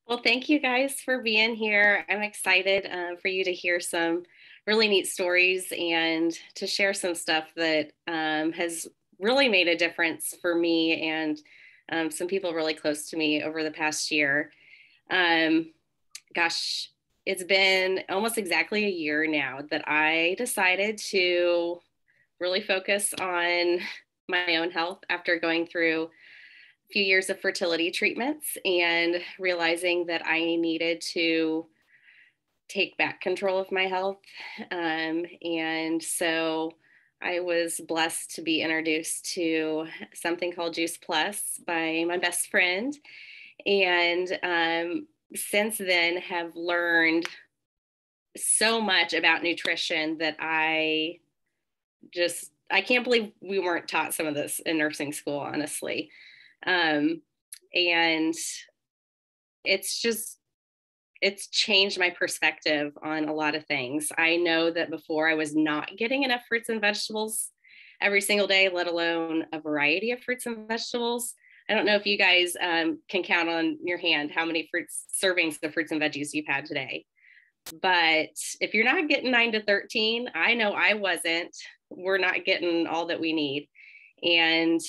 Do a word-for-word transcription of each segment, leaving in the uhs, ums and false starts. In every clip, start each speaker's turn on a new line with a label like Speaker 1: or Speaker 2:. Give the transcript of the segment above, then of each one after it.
Speaker 1: Well, thank you guys for being here. I'm excited uh, for you to hear some really neat stories and to share some stuff that um, has really made a difference for me and um, some people really close to me over the past year. Um, gosh, it's been almost exactly a year now that I decided to really focus on my own health after going through few years of fertility treatments and realizing that I needed to take back control of my health. Um, and so I was blessed to be introduced to something called Juice Plus by my best friend. And um, since then have learned so much about nutrition that I just, I can't believe we weren't taught some of this in nursing school, honestly. Um, and it's just, it's changed my perspective on a lot of things. I know that before I was not getting enough fruits and vegetables every single day, let alone a variety of fruits and vegetables. I don't know if you guys um, can count on your hand how many fruits servings of fruits and veggies you've had today. But if you're not getting nine to thirteen, I know I wasn't. We're not getting all that we need. And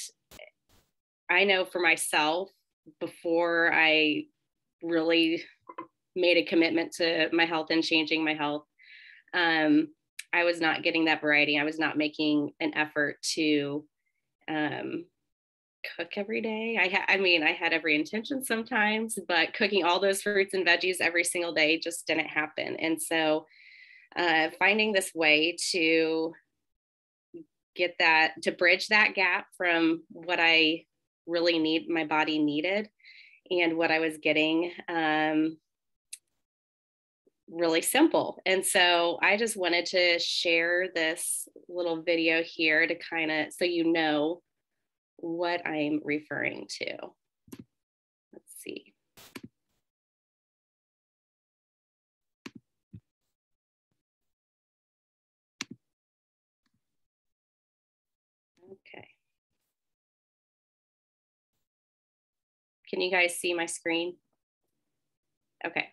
Speaker 1: I know for myself, before I really made a commitment to my health and changing my health, um, I was not getting that variety. I was not making an effort to um, cook every day. I, ha- I mean, I had every intention sometimes, but cooking all those fruits and veggies every single day just didn't happen. And so uh, finding this way to get that, to bridge that gap from what I really need, my body needed, and what I was getting, um, really simple. And so I just wanted to share this little video here to kind of, so you know what I'm referring to. Let's see. Okay. Can you guys see my screen? Okay.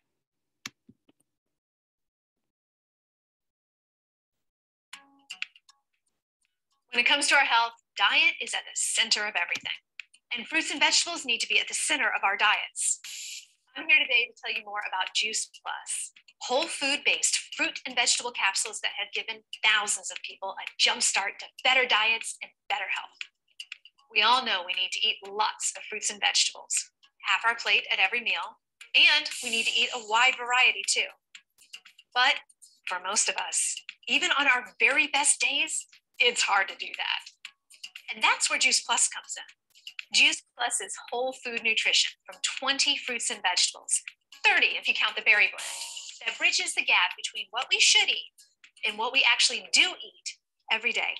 Speaker 2: When it comes to our health, diet is at the center of everything. And fruits and vegetables need to be at the center of our diets. I'm here today to tell you more about Juice Plus, whole food-based fruit and vegetable capsules that have given thousands of people a jumpstart to better diets and better health. We all know we need to eat lots of fruits and vegetables, half our plate at every meal, and we need to eat a wide variety too. But for most of us, even on our very best days, it's hard to do that. And that's where Juice Plus comes in. Juice Plus is whole food nutrition from twenty fruits and vegetables, thirty if you count the berry blend, that bridges the gap between what we should eat and what we actually do eat every day.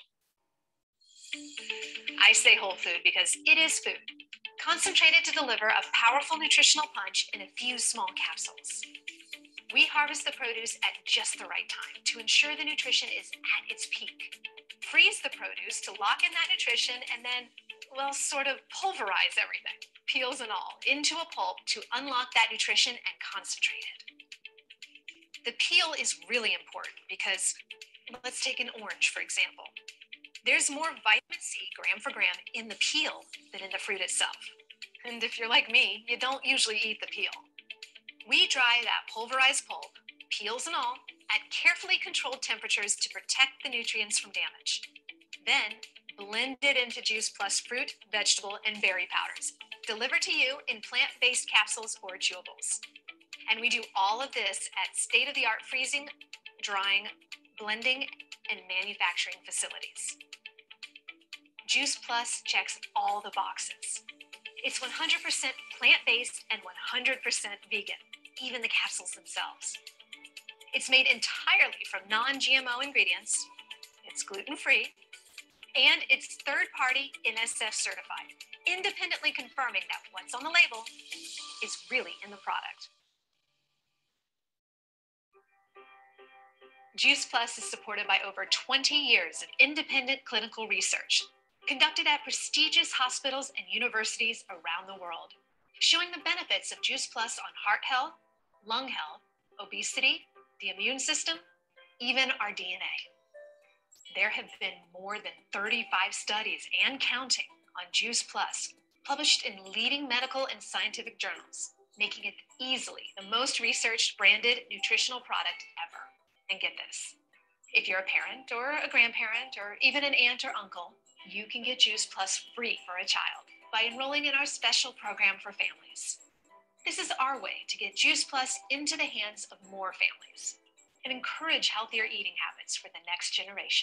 Speaker 2: I say whole food because it is food, concentrated to deliver a powerful nutritional punch in a few small capsules. We harvest the produce at just the right time to ensure the nutrition is at its peak. Freeze the produce to lock in that nutrition and then, well, sort of pulverize everything, peels and all, into a pulp to unlock that nutrition and concentrate it. The peel is really important because, let's take an orange, for example. There's more vitamin C gram for gram in the peel than in the fruit itself. And if you're like me, you don't usually eat the peel. We dry that pulverized pulp, peels and all, at carefully controlled temperatures to protect the nutrients from damage. Then, blend it into Juice Plus fruit, vegetable, and berry powders, delivered to you in plant-based capsules or chewables. And we do all of this at state-of-the-art freezing, drying, blending, and manufacturing facilities. Juice Plus checks all the boxes. It's one hundred percent plant-based and one hundred percent vegan, even the capsules themselves. It's made entirely from non-G M O ingredients, it's gluten-free, and it's third-party N S F certified, independently confirming that what's on the label is really in the product. Juice Plus is supported by over twenty years of independent clinical research, conducted at prestigious hospitals and universities around the world. showing the benefits of Juice Plus on heart health, lung health, obesity, the immune system, even our D N A. There have been more than thirty-five studies and counting on Juice Plus, published in leading medical and scientific journals, making it easily the most researched branded nutritional product ever. And get this, if you're a parent or a grandparent or even an aunt or uncle, you can get Juice Plus free for a child by enrolling in our special program for families. This is our way to get Juice Plus into the hands of more families and encourage healthier eating habits for the next generation.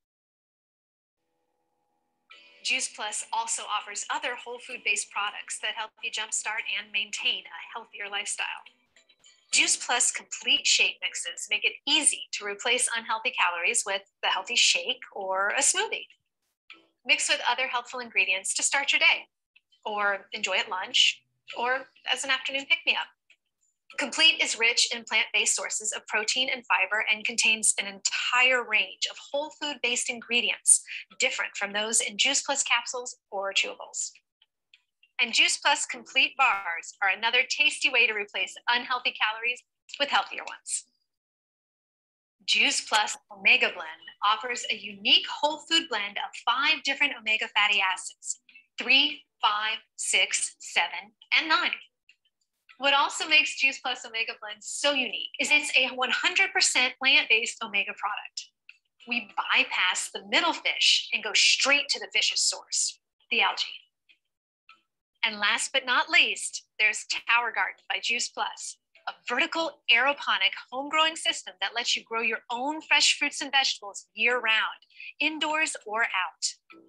Speaker 2: Juice Plus also offers other whole food-based products that help you jumpstart and maintain a healthier lifestyle. Juice Plus complete shake mixes make it easy to replace unhealthy calories with the healthy shake or a smoothie. Mix with other helpful ingredients to start your day, or enjoy at lunch, or as an afternoon pick-me-up. Complete is rich in plant-based sources of protein and fiber and contains an entire range of whole food-based ingredients, different from those in Juice Plus capsules or chewables. And Juice Plus complete bars are another tasty way to replace unhealthy calories with healthier ones. Juice Plus Omega Blend offers a unique whole food blend of five different omega fatty acids, three, five, six, seven, and nine. What also makes Juice Plus Omega Blend so unique is it's a one hundred percent plant-based omega product. We bypass the middle fish and go straight to the fish's source, the algae. And last but not least, there's Tower Garden by Juice Plus, a vertical aeroponic home growing system that lets you grow your own fresh fruits and vegetables year round, indoors or out.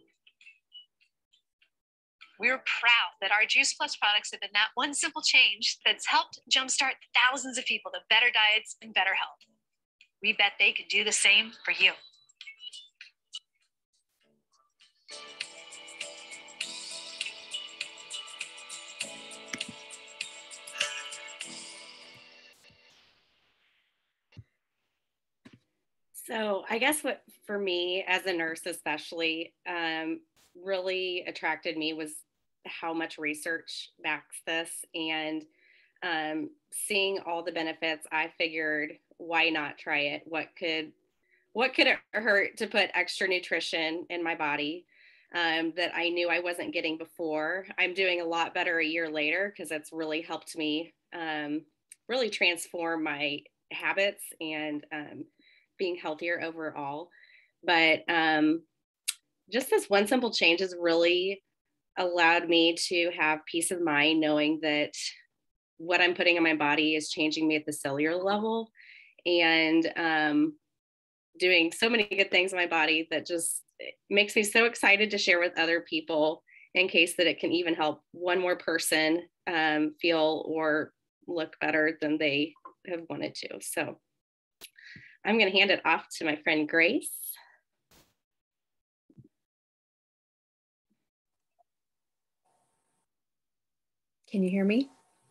Speaker 2: We're proud that our Juice Plus products have been that one simple change that's helped jumpstart thousands of people to better diets and better health. We bet they could do the same for you.
Speaker 1: So I guess what for me as a nurse especially um, really attracted me was how much research backs this, and um, seeing all the benefits. I figured, why not try it? What could what could it hurt to put extra nutrition in my body um, that I knew I wasn't getting before? I'm doing a lot better a year later because it's really helped me um, really transform my habits and um, being healthier overall. But um, just this one simple change has really allowed me to have peace of mind knowing that what I'm putting in my body is changing me at the cellular level, and um, doing so many good things in my body that just makes me so excited to share with other people in case that it can even help one more person um, feel or look better than they have wanted to. So I'm going to hand it off to my friend Grace.
Speaker 3: Can you hear me?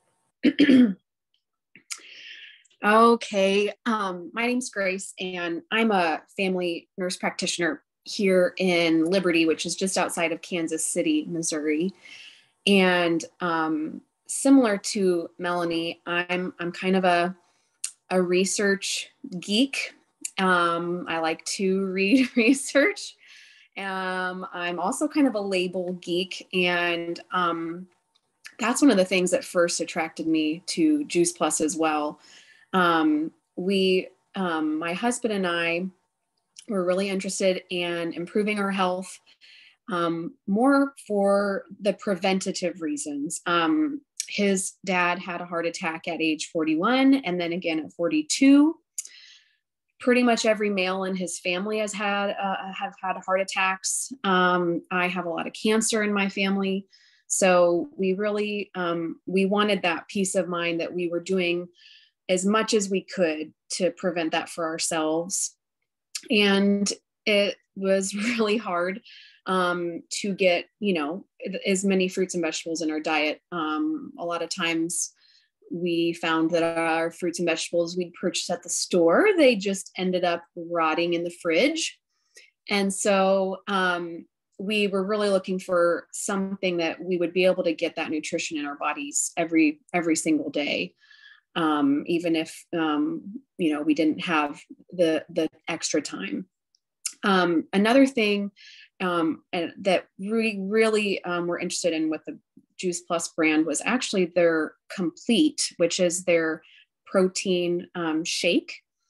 Speaker 3: Okay, um, my name's Grace, and I'm a family nurse practitioner here in Liberty, which is just outside of Kansas City, Missouri. And um, similar to Melanie, I'm I'm kind of a a research geek. Um, I like to read research. Um, I'm also kind of a label geek, and um, that's one of the things that first attracted me to Juice Plus as well. Um, we, um, my husband and I were really interested in improving our health, um, more for the preventative reasons. Um, his dad had a heart attack at age forty-one, and then again at forty-two. Pretty much every male in his family has had, uh, have had heart attacks. Um, I have a lot of cancer in my family. So we really, um, we wanted that peace of mind that we were doing as much as we could to prevent that for ourselves. And it was really hard um, to get, you know, as many fruits and vegetables in our diet. Um, a lot of times we found that our fruits and vegetables we'd purchased at the store, they just ended up rotting in the fridge. And so um, we were really looking for something that we would be able to get that nutrition in our bodies every, every single day. Um, even if, um, you know, we didn't have the, the extra time. Um, another thing um, and that we really um, were interested in with the Juice Plus brand was actually their Complete, which is their protein um, shake.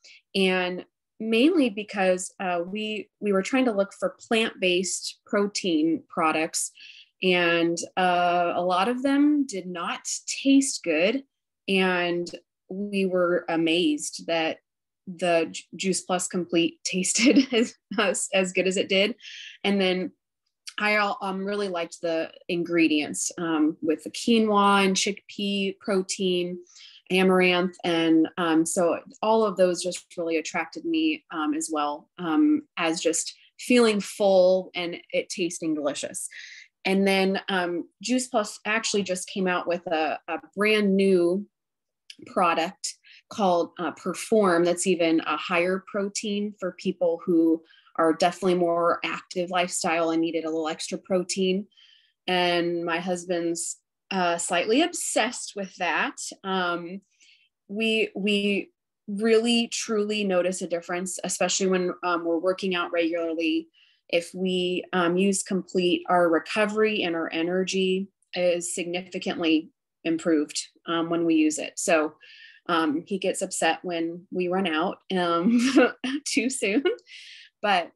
Speaker 3: And mainly because uh, we, we were trying to look for plant-based protein products, and uh, a lot of them did not taste good. And we were amazed that the Juice Plus Complete tasted as, as good as it did. And then I um, really liked the ingredients um, with the quinoa and chickpea protein, amaranth. And um, so all of those just really attracted me um, as well, um, as just feeling full and it tasting delicious. And then um, Juice Plus actually just came out with a, a brand new product called uh, Perform, that's even a higher protein for people who are definitely more active lifestyle and needed a little extra protein. And my husband's uh, slightly obsessed with that. Um, we we really truly notice a difference, especially when um, we're working out regularly. If we um, use Complete, our recovery and our energy is significantly improved um, when we use it. So um, he gets upset when we run out um, too soon. But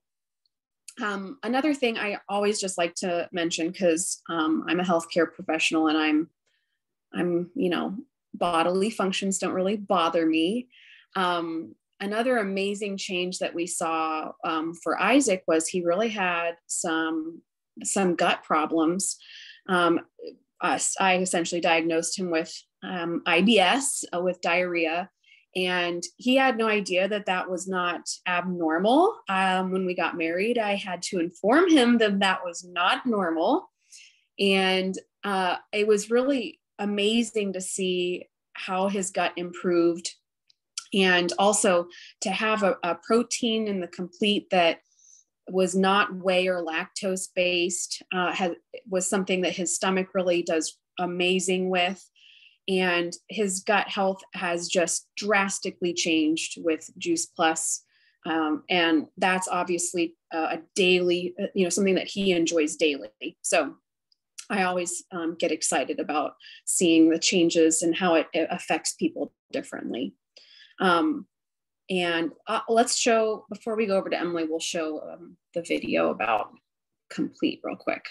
Speaker 3: um, another thing I always just like to mention, because um, I'm a healthcare professional and I'm, I'm, you know, bodily functions don't really bother me. Um, another amazing change that we saw um, for Isaac was he really had some, some gut problems. Um, us, I essentially diagnosed him with um, I B S, uh, with diarrhea. And he had no idea that that was not abnormal. Um, when we got married, I had to inform him that that was not normal. And uh, it was really amazing to see how his gut improved. And also to have a, a protein in the Complete that was not whey or lactose based, uh, had, was something that his stomach really does amazing with. And his gut health has just drastically changed with Juice Plus. Um, and that's obviously a daily, you know, something that he enjoys daily. So I always um, get excited about seeing the changes and how it, it affects people differently. Um, and uh, let's show, before we go over to Emily, we'll show um, the video about Complete real quick.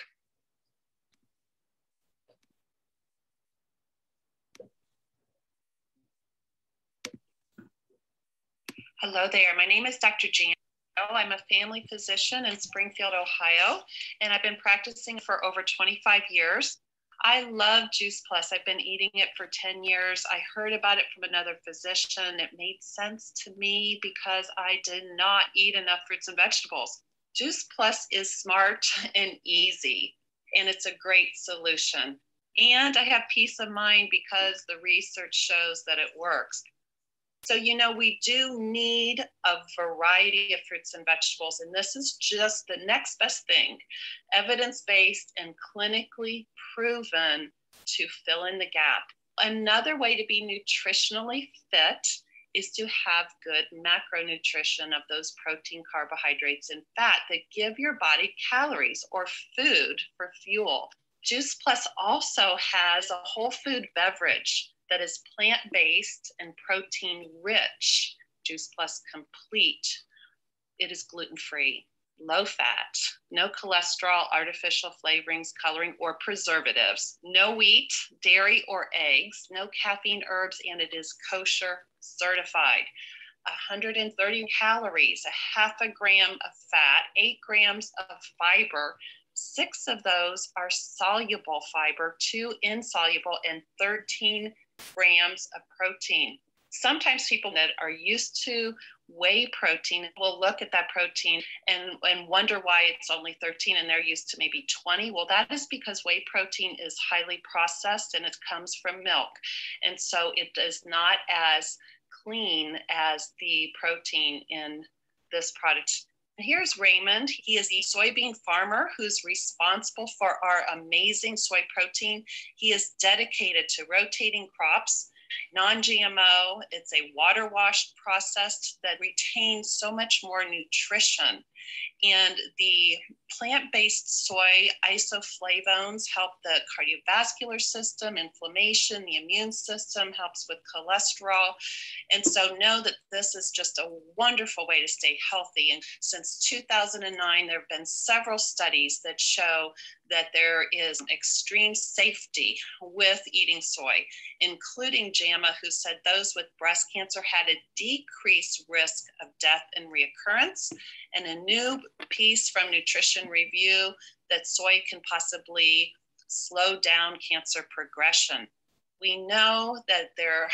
Speaker 4: Hello there, my name is Doctor Jan. I'm a family physician in Springfield, Ohio, and I've been practicing for over twenty-five years. I love Juice Plus. I've been eating it for ten years. I heard about it from another physician. It made sense to me because I did not eat enough fruits and vegetables. Juice Plus is smart and easy, and it's a great solution. And I have peace of mind because the research shows that it works. So, you know, we do need a variety of fruits and vegetables, and this is just the next best thing, evidence-based and clinically proven to fill in the gap. Another way to be nutritionally fit is to have good macronutrition of those protein, carbohydrates, and fat that give your body calories or food for fuel. Juice Plus also has a whole food beverage that is plant-based and protein-rich. Juice Plus Complete. It is gluten-free, low-fat, no cholesterol, artificial flavorings, coloring, or preservatives, no wheat, dairy, or eggs, no caffeine, herbs, and it is kosher certified. one hundred thirty calories, a half a gram of fat, eight grams of fiber. Six of those are soluble fiber, two insoluble, and thirteen grams of protein. Sometimes people that are used to whey protein will look at that protein and, and wonder why it's only thirteen and they're used to maybe twenty. Well, that is because whey protein is highly processed and it comes from milk. And so it is not as clean as the protein in this product. Here's Raymond. He is a soybean farmer who's responsible for our amazing soy protein. He is dedicated to rotating crops, non-G M O. It's a water washed process that retains so much more nutrition. And the plant-based soy isoflavones help the cardiovascular system, inflammation, the immune system, helps with cholesterol. And so know that this is just a wonderful way to stay healthy. And since two thousand nine, there have been several studies that show that there is extreme safety with eating soy, including JAMA, who said those with breast cancer had a decreased risk of death and reoccurrence, and a new piece from Nutrition Review that soy can possibly slow down cancer progression. We know that there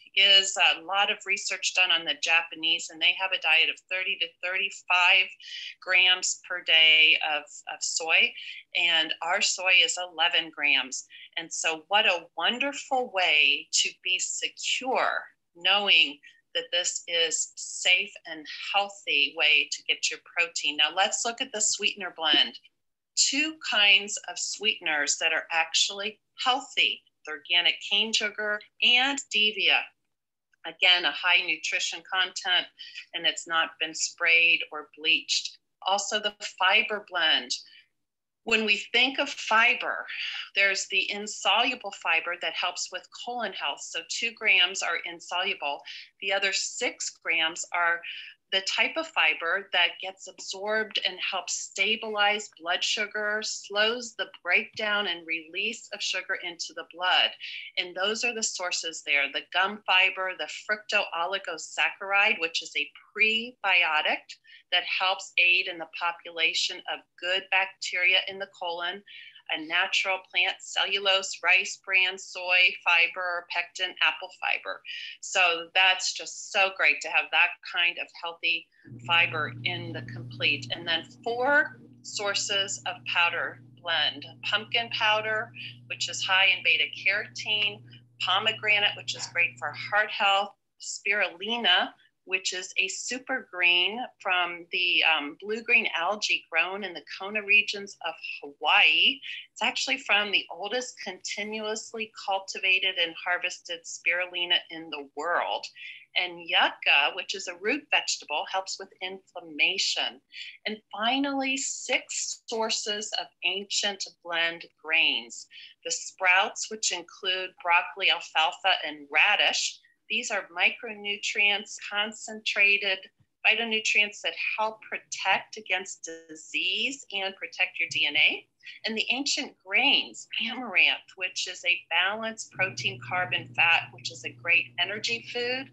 Speaker 4: is a lot of research done on the Japanese, and they have a diet of thirty to thirty-five grams per day of, of soy, and our soy is eleven grams. And so what a wonderful way to be secure, knowing that this is safe and healthy way to get your protein. Now let's look at the sweetener blend. Two kinds of sweeteners that are actually healthy: organic cane sugar and stevia. Again, a high nutrition content, and it's not been sprayed or bleached. Also the fiber blend. When we think of fiber, there's the insoluble fiber that helps with colon health. So two grams are insoluble. The other six grams are the type of fiber that gets absorbed and helps stabilize blood sugar, slows the breakdown and release of sugar into the blood. And those are the sources there: the gum fiber, the fructooligosaccharides, which is a prebiotic that helps aid in the population of good bacteria in the colon, a natural plant cellulose, rice bran, soy fiber, pectin, apple fiber. So that's just so great to have that kind of healthy fiber in the complete. And then four sources of powder blend: pumpkin powder, which is high in beta carotene; pomegranate, which is great for heart health; spirulina, which is a super green from the um, blue-green algae grown in the Kona regions of Hawaii. It's actually from the oldest continuously cultivated and harvested spirulina in the world. And yucca, which is a root vegetable, helps with inflammation. And finally, six sources of ancient blend grains: the sprouts, which include broccoli, alfalfa, and radish. These are micronutrients, concentrated phytonutrients that help protect against disease and protect your D N A. And the ancient grains, amaranth, which is a balanced protein, carb, and fat, which is a great energy food.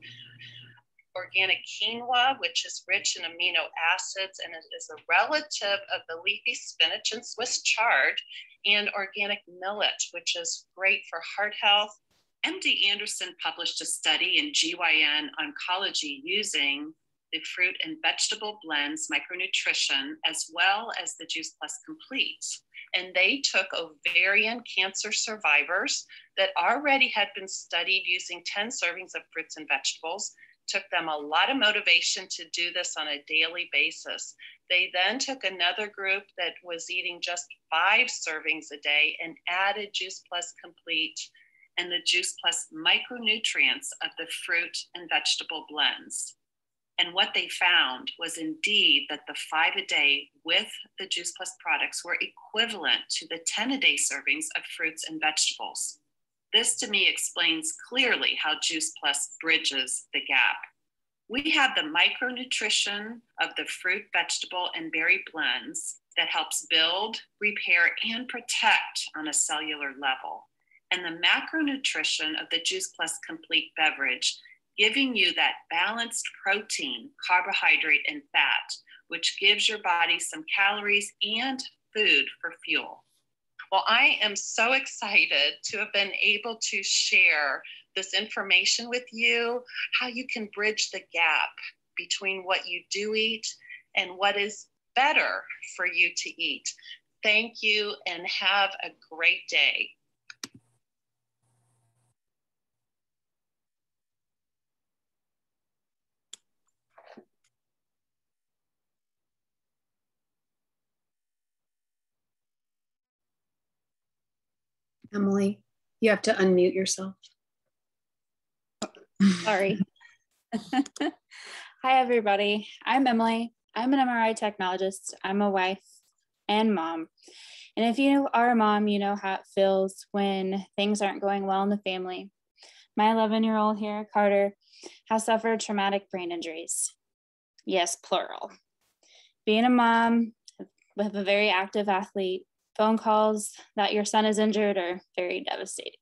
Speaker 4: Organic quinoa, which is rich in amino acids and is a relative of the leafy spinach and Swiss chard. And organic millet, which is great for heart health. M D Anderson published a study in G Y N Oncology using the fruit and vegetable blends micronutrition as well as the Juice Plus Completes. And they took ovarian cancer survivors that already had been studied using ten servings of fruits and vegetables, took them a lot of motivation to do this on a daily basis. They then took another group that was eating just five servings a day and added Juice Plus Complete and the Juice Plus micronutrients of the fruit and vegetable blends. And what they found was indeed that the five a day with the Juice Plus products were equivalent to the ten a day servings of fruits and vegetables. This to me explains clearly how Juice Plus bridges the gap. We have the micronutrition of the fruit, vegetable, and berry blends that helps build, repair, and protect on a cellular level, and the macronutrition of the Juice Plus Complete beverage, giving you that balanced protein, carbohydrate, and fat, which gives your body some calories and food for fuel. Well, I am so excited to have been able to share this information with you, how you can bridge the gap between what you do eat and what is better for you to eat. Thank you and have a great day.
Speaker 3: Emily, you have to unmute yourself.
Speaker 5: Sorry. Hi, everybody. I'm Emily. I'm an M R I technologist. I'm a wife and mom. And if you are a mom, you know how it feels when things aren't going well in the family. My eleven-year-old here, Carter, has suffered traumatic brain injuries. Yes, plural. Being a mom with a very active athlete, phone calls that your son is injured are very devastating.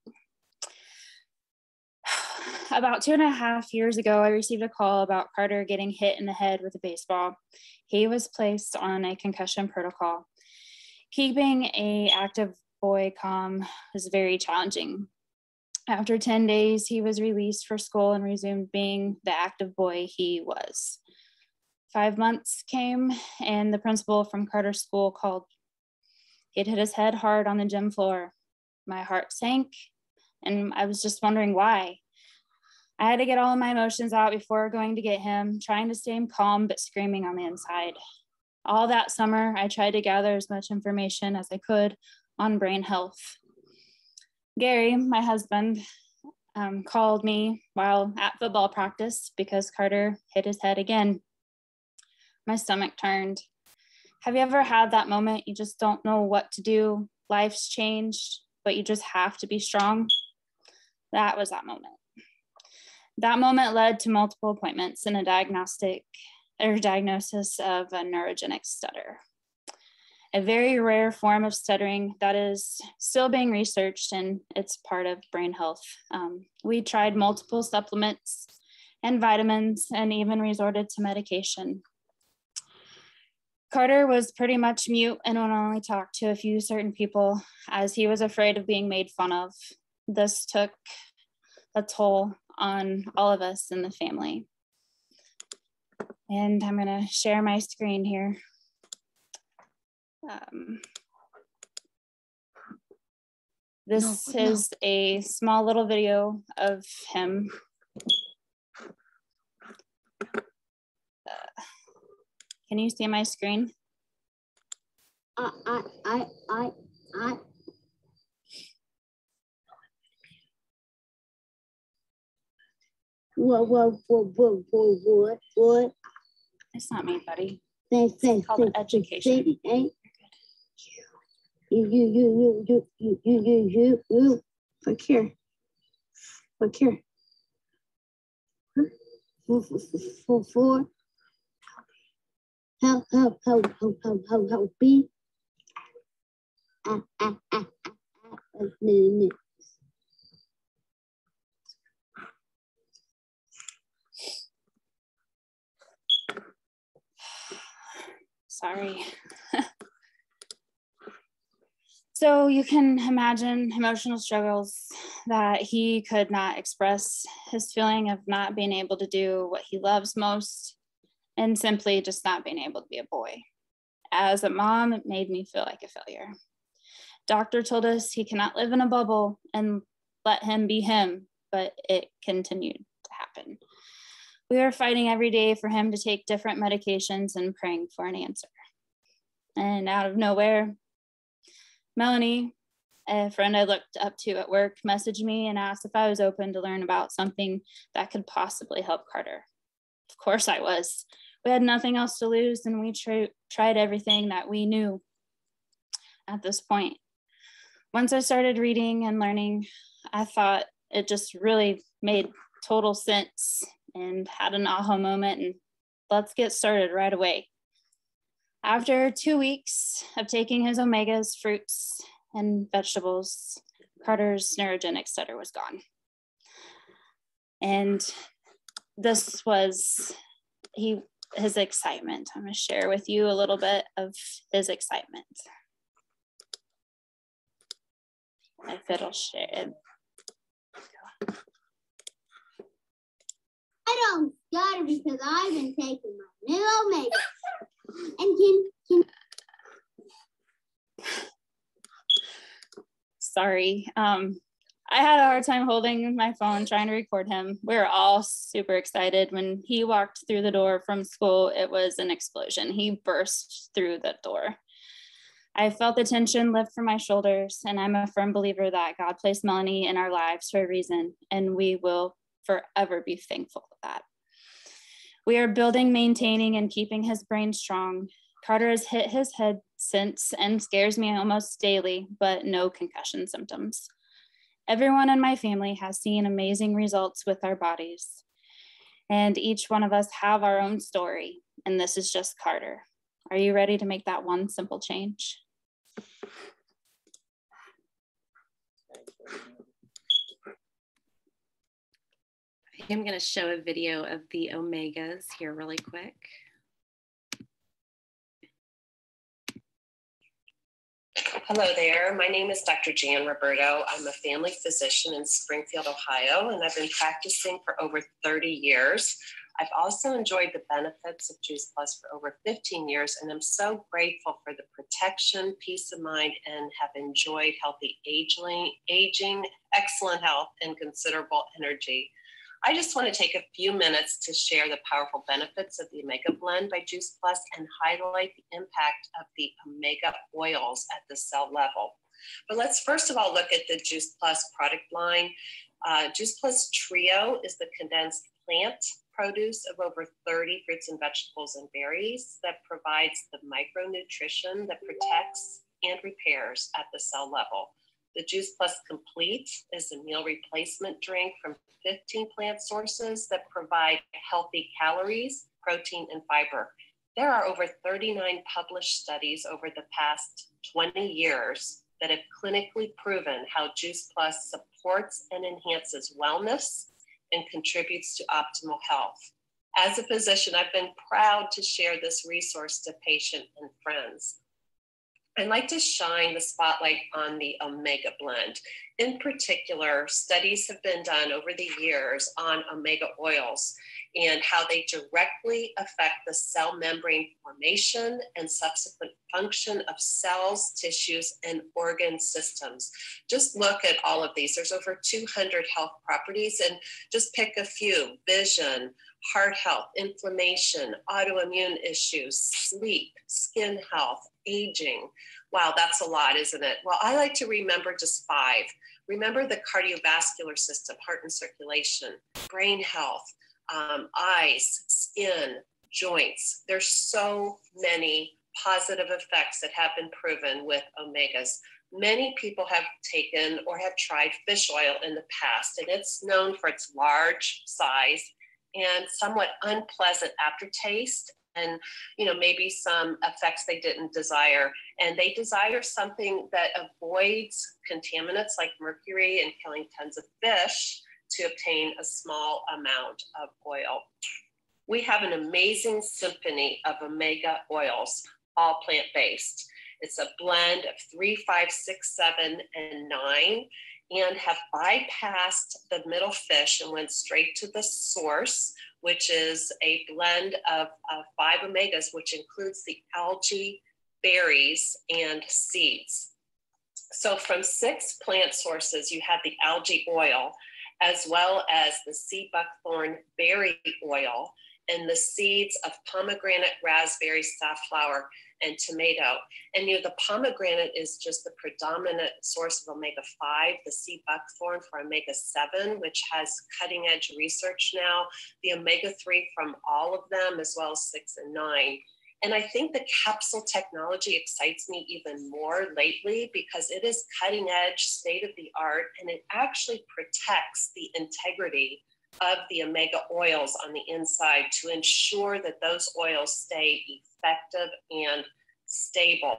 Speaker 5: About two and a half years ago, I received a call about Carter getting hit in the head with a baseball. He was placed on a concussion protocol. Keeping an active boy calm was very challenging. After ten days, he was released for school and resumed being the active boy he was. Five months came, and the principal from Carter's school called. He'd hit his head hard on the gym floor. My heart sank, and I was just wondering why. I had to get all of my emotions out before going to get him, trying to stay calm, but screaming on the inside. All that summer, I tried to gather as much information as I could on brain health. Gary, my husband, um, called me while at football practice because Carter hit his head again. My stomach turned. Have you ever had that moment you just don't know what to do? Life's changed, but you just have to be strong? That was that moment. That moment led to multiple appointments and a diagnostic or diagnosis of a neurogenic stutter, a very rare form of stuttering that is still being researched, and it's part of brain health. Um, we tried multiple supplements and vitamins and even resorted to medication. Carter was pretty much mute and would only talk to a few certain people as he was afraid of being made fun of. This took a toll on all of us in the family. And I'm gonna share my screen here. Um, this no, no. is a small little video of him. Uh, can you see my screen?
Speaker 6: I, I, I, I, I. Whoa, whoa, whoa, whoa, whoa, whoa, what?
Speaker 5: It's not me, buddy.
Speaker 6: Say, say,
Speaker 5: it's called
Speaker 6: say,
Speaker 5: education.
Speaker 6: Say, hey. You, you, you, you, you, you, you, you, you. Look here. Look here. Four, four, four, four. Help, help, help, help, help, help, help, be. Ah, ah, ah, ah, ah, no, no.
Speaker 5: Sorry. So you can imagine emotional struggles that he could not express, his feeling of not being able to do what he loves most, and simply just not being able to be a boy. As a mom, it made me feel like a failure. Doctor told us he cannot live in a bubble and let him be him, but it continued to happen. We were fighting every day for him to take different medications and praying for an answer. And out of nowhere, Melanie, a friend I looked up to at work, messaged me and asked if I was open to learn about something that could possibly help Carter. Of course I was. We had nothing else to lose, and we tra- tried everything that we knew at this point. Once I started reading and learning, I thought it just really made total sense and had an aha moment, and let's get started right away. After two weeks of taking his omegas, fruits, and vegetables, Carter's neurogenic stutter was gone. And this was he his excitement. I'm going to share with you a little bit of his excitement. If it'll share it.
Speaker 6: I don't stutter because I've been taking my new omega. And can, can
Speaker 5: Sorry. Um, I had a hard time holding my phone, trying to record him. We were all super excited. When he walked through the door from school, it was an explosion. He burst through the door. I felt the tension lift from my shoulders, and I'm a firm believer that God placed Melanie in our lives for a reason, and we will forever be thankful for that. We are building, maintaining, and keeping his brain strong. Carter has hit his head since and scares me almost daily, but no concussion symptoms. Everyone in my family has seen amazing results with our bodies, and each one of us have our own story, and this is just Carter. Are you ready to make that one simple change?
Speaker 1: I'm going to show a video of the omegas here really quick.
Speaker 7: Hello there, my name is Doctor Jan Roberto. I'm a family physician in Springfield, Ohio, and I've been practicing for over thirty years. I've also enjoyed the benefits of Juice Plus for over fifteen years, and I'm so grateful for the protection, peace of mind, and have enjoyed healthy aging, aging, excellent health, and considerable energy. I just want to take a few minutes to share the powerful benefits of the Omega Blend by Juice Plus and highlight the impact of the omega oils at the cell level. But let's first of all look at the Juice Plus product line. Uh, Juice Plus Trio is the condensed plant produce of over thirty fruits and vegetables and berries that provides the micronutrition that protects and repairs at the cell level. The Juice Plus Complete is a meal replacement drink from fifteen plant sources that provide healthy calories, protein, and fiber. There are over thirty-nine published studies over the past twenty years that have clinically proven how Juice Plus supports and enhances wellness and contributes to optimal health. As a physician, I've been proud to share this resource to patients and friends. I'd like to shine the spotlight on the Omega Blend. In particular, studies have been done over the years on omega oils and how they directly affect the cell membrane formation and subsequent function of cells, tissues, and organ systems. Just look at all of these. There's over two hundred health properties, and just pick a few: vision, heart health, inflammation, autoimmune issues, sleep, skin health, aging. Wow, that's a lot, isn't it? Well, I like to remember just five. Remember the cardiovascular system, heart and circulation, brain health, um, eyes, skin, joints. There's so many positive effects that have been proven with omegas. Many people have taken or have tried fish oil in the past, and it's known for its large size and somewhat unpleasant aftertaste, and you know, maybe some effects they didn't desire. And they desire something that avoids contaminants like mercury and killing tons of fish to obtain a small amount of oil. We have an amazing symphony of omega oils, all plant-based. It's a blend of three, five, six, seven, and nine, and have bypassed the middle fish and went straight to the source, which is a blend of, of five omegas, which includes the algae, berries, and seeds. So from six plant sources, you have the algae oil, as well as the sea buckthorn berry oil, and the seeds of pomegranate, raspberry, safflower, and tomato. And you know, the pomegranate is just the predominant source of omega five, the sea buckthorn for omega seven, which has cutting edge research now, the omega three from all of them, as well as six and nine. And I think the capsule technology excites me even more lately because it is cutting edge, state of the art, and it actually protects the integrity of the omega oils on the inside to ensure that those oils stay effective and stable.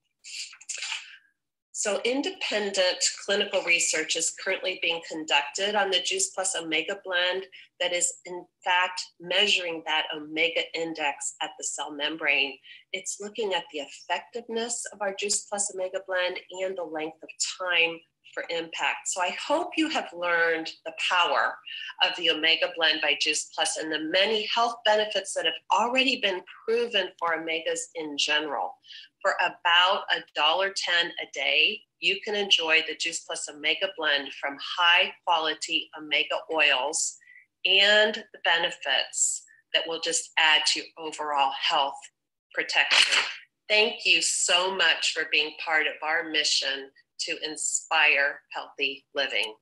Speaker 7: So independent clinical research is currently being conducted on the Juice Plus Omega Blend that is in fact measuring that omega index at the cell membrane. It's looking at the effectiveness of our Juice Plus Omega Blend and the length of time for impact. So I hope you have learned the power of the Omega Blend by Juice Plus and the many health benefits that have already been proven for omegas in general. For about a dollar ten a day, you can enjoy the Juice Plus Omega Blend from high quality omega oils and the benefits that will just add to overall health protection. Thank you so much for being part of our mission to inspire healthy living.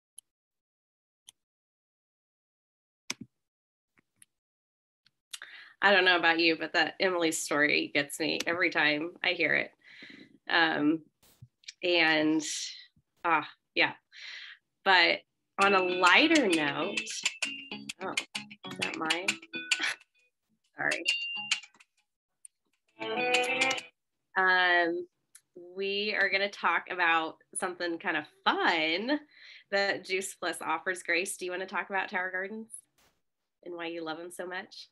Speaker 1: I don't know about you, but that Emily's story gets me every time I hear it. Um, and ah, yeah. But on a lighter note, oh, is that mine? Sorry. Um, we are going to talk about something kind of fun that Juice Plus offers. Grace, do you want to talk about Tower Gardens and why you love them so much?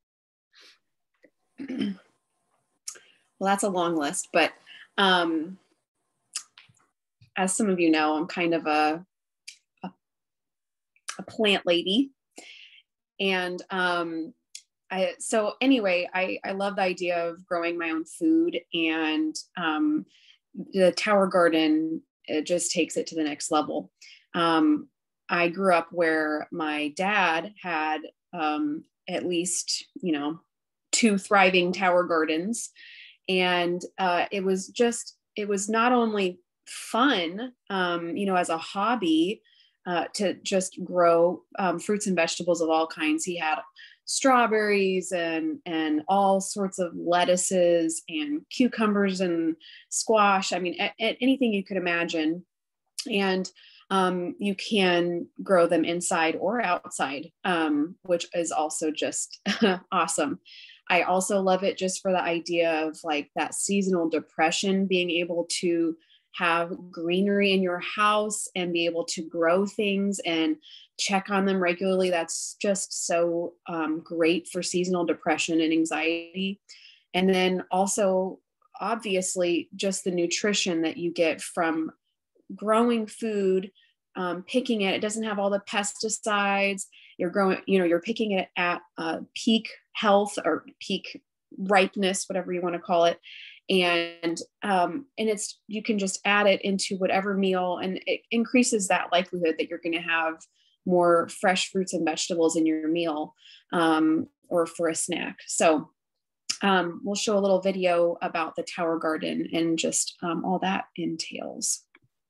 Speaker 3: Well, that's a long list, but um, as some of you know, I'm kind of a, a, a plant lady. And um, I, so anyway, I, I love the idea of growing my own food, and um, the Tower Garden, it just takes it to the next level. Um, I grew up where my dad had um, at least, you know, two thriving Tower Gardens. And uh, it was just, it was not only fun, um, you know, as a hobby uh, to just grow um, fruits and vegetables of all kinds. He had strawberries and and all sorts of lettuces and cucumbers and squash. I mean, a, a, anything you could imagine. And um, you can grow them inside or outside, um, which is also just awesome. I also love it just for the idea of like that seasonal depression, being able to have greenery in your house and be able to grow things and check on them regularly. That's just so um, great for seasonal depression and anxiety. And then also, obviously, just the nutrition that you get from growing food, um, picking it. It doesn't have all the pesticides. You're growing, you know, you're picking it at uh, peak health or peak ripeness, whatever you want to call it. And, um, and it's, you can just add it into whatever meal, and it increases that likelihood that you're going to have more fresh fruits and vegetables in your meal, um, or for a snack. So, um, we'll show a little video about the Tower Garden and just, um, all that entails.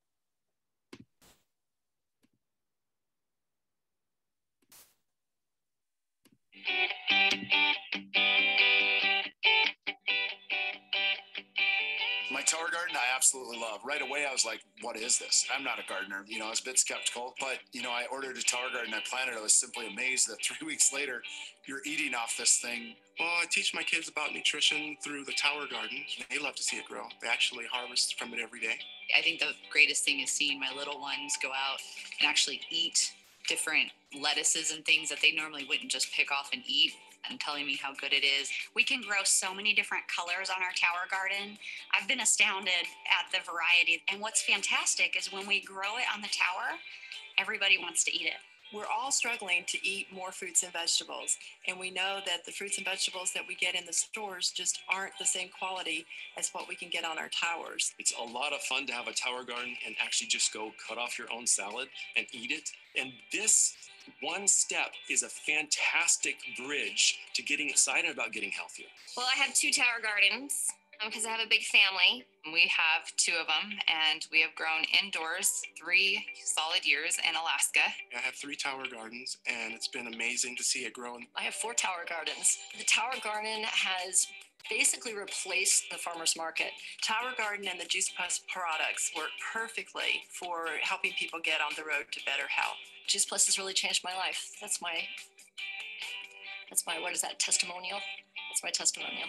Speaker 8: My Tower Garden, I absolutely love. Right away, I was like, what is this? I'm not a gardener. You know, I was a bit skeptical, but, you know, I ordered a Tower Garden. I planted it. I was simply amazed that three weeks later, you're eating off this thing.
Speaker 9: Well, I teach my kids about nutrition through the Tower Garden. They love to see it grow. They actually harvest from it every day.
Speaker 10: I think the greatest thing is seeing my little ones go out and actually eat different lettuces and things that they normally wouldn't just pick off and eat, and telling me how good it is.
Speaker 2: We can grow so many different colors on our Tower Garden. I've been astounded at the variety. And what's fantastic is when we grow it on the tower, everybody wants to eat it.
Speaker 11: We're all struggling to eat more fruits and vegetables. And we know that the fruits and vegetables that we get in the stores just aren't the same quality as what we can get on our towers.
Speaker 9: It's a lot of fun to have a Tower Garden and actually just go cut off your own salad and eat it. And this one step is a fantastic bridge to getting excited about getting healthier.
Speaker 12: Well, I have two Tower Gardens because um, I have a big family.
Speaker 10: We have two of them, and we have grown indoors three solid years in Alaska.
Speaker 9: I have three Tower Gardens, and it's been amazing to see it grow.
Speaker 11: I have four Tower Gardens. The Tower Garden has basically replaced the farmer's market. Tower Garden and the Juice Plus products work perfectly for helping people get on the road to better health. Juice Plus has really changed my life. That's my, that's my, what is that, testimonial? That's my testimonial.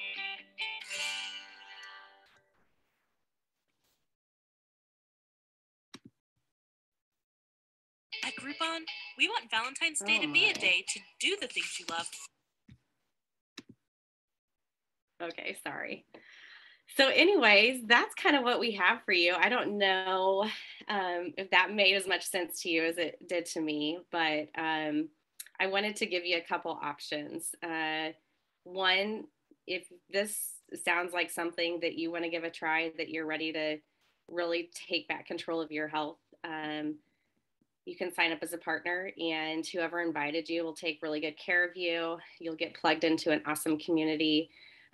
Speaker 13: At Groupon, we want Valentine's Day
Speaker 1: Oh
Speaker 13: to be
Speaker 1: my.
Speaker 13: a day to do the things you love.
Speaker 1: Okay, sorry. So anyways, that's kind of what we have for you. I don't know um, if that made as much sense to you as it did to me, but um, I wanted to give you a couple options. Uh, one, if this sounds like something that you want to give a try, that you're ready to really take back control of your health, um, you can sign up as a partner, and whoever invited you will take really good care of you. You'll get plugged into an awesome community.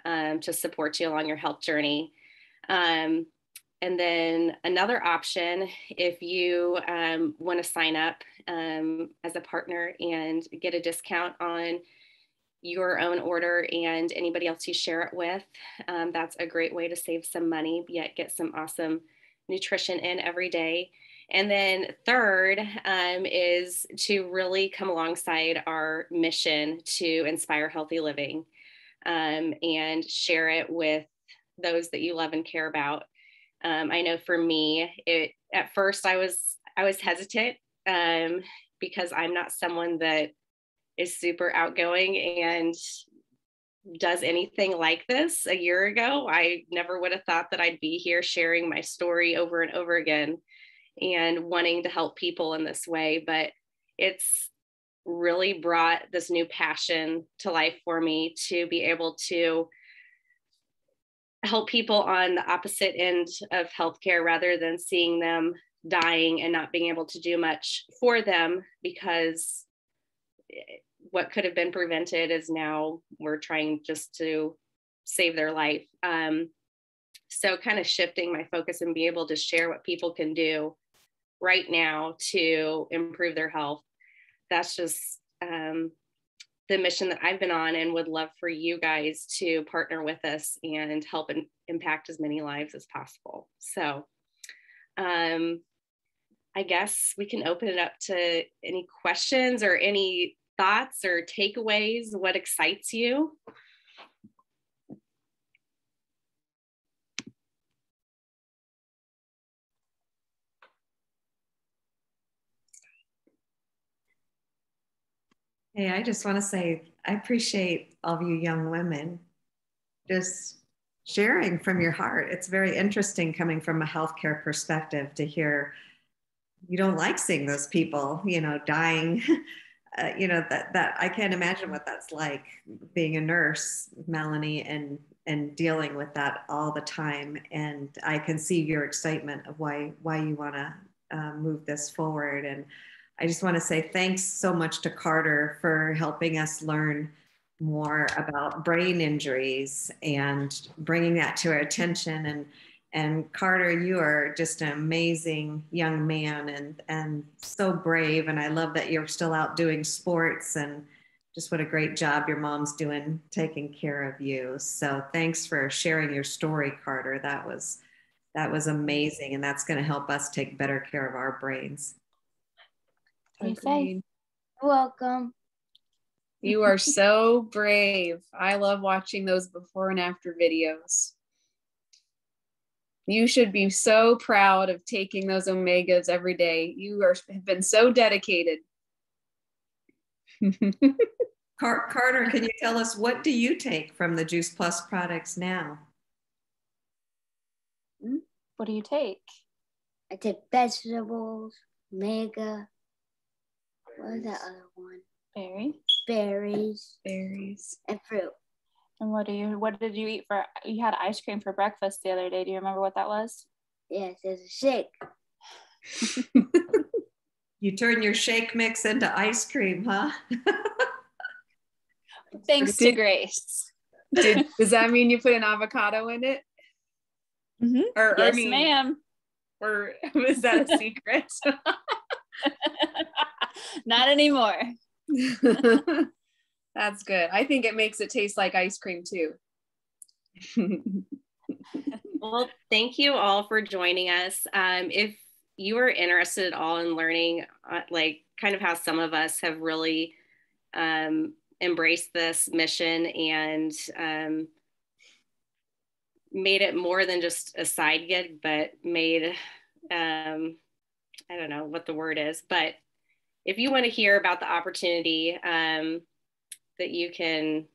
Speaker 1: um, to support you along your health journey. Um, and then another option, if you um, want to sign up um, as a partner and get a discount on your own order and anybody else you share it with, um, that's a great way to save some money, yet get some awesome nutrition in every day. And then third um, is to really come alongside our mission to inspire healthy living um, and share it with those that you love and care about. Um, I know for me, it at first I was I was hesitant um, because I'm not someone that is super outgoing and does anything like this. A year ago, I never would have thought that I'd be here sharing my story over and over again and wanting to help people in this way. But it's really brought this new passion to life for me to be able to help people on the opposite end of healthcare rather than seeing them dying and not being able to do much for them, because what could have been prevented is now we're trying just to save their life. Um, so kind of shifting my focus and be able to share what people can do right now to improve their health. That's just um, the mission that I've been on, and would love for you guys to partner with us and help and impact as many lives as possible. So um, I guess we can open it up to any questions or any thoughts or takeaways. What excites you?
Speaker 14: Hey, I just want to say I appreciate all of you young women just sharing from your heart. It's very interesting coming from a healthcare perspective to hear you don't like seeing those people, you know, dying. Uh, you know, that that I can't imagine what that's like being a nurse, Melanie, and and dealing with that all the time. And I can see your excitement of why why you want to uh, move this forward. And I just want to say thanks so much to Carter for helping us learn more about brain injuries and bringing that to our attention. And And Carter, you are just an amazing young man and, and so brave. And I love that you're still out doing sports, and just what a great job your mom's doing taking care of you. So thanks for sharing your story, Carter. That was, that was amazing. And that's going to help us take better care of our brains.
Speaker 5: You're welcome.
Speaker 3: You are so brave. I love watching those before and after videos. You should be so proud of taking those omegas every day. You are, have been so dedicated.
Speaker 14: Car Carter, can you tell us, what do you take from the Juice Plus products now?
Speaker 5: What do you take?
Speaker 6: I take vegetables, omega. What was that other one?
Speaker 5: Berry.
Speaker 6: Berries.
Speaker 3: Berries.
Speaker 6: And fruit.
Speaker 5: And what do you, what did you eat for, you had ice cream for breakfast the other day. Do you remember what that was?
Speaker 6: Yes, it's a shake.
Speaker 14: You turn your shake mix into ice cream, huh?
Speaker 5: Thanks
Speaker 3: did,
Speaker 5: to Grace.
Speaker 3: Did, does that mean you put an avocado in it?
Speaker 5: Mm-hmm.
Speaker 3: Or,
Speaker 5: yes,
Speaker 3: I mean,
Speaker 5: ma'am.
Speaker 3: Or is that a secret?
Speaker 5: Not anymore.
Speaker 3: That's good. I think it makes it taste like ice cream too.
Speaker 1: Well, thank you all for joining us. Um, if you are interested at all in learning, uh, like kind of how some of us have really um, embraced this mission and um, made it more than just a side gig, but made, um, I don't know what the word is, but if you want to hear about the opportunity um, that you can,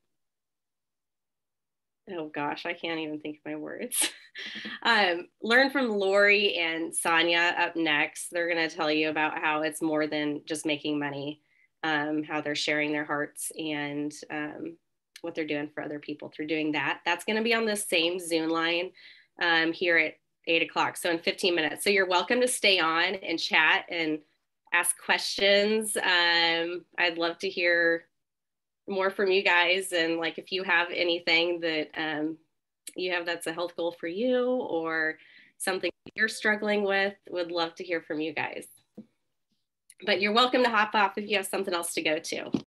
Speaker 1: oh gosh, I can't even think of my words. um, learn from Lori and Sonia up next. They're going to tell you about how it's more than just making money, um, how they're sharing their hearts and um, what they're doing for other people through doing that. That's going to be on the same Zoom line um, here at eight o'clock. So in fifteen minutes. So you're welcome to stay on and chat and ask questions. Um, I'd love to hear more from you guys. And like, if you have anything that um, you have that's a health goal for you or something you're struggling with, would love to hear from you guys. But you're welcome to hop off if you have something else to go to.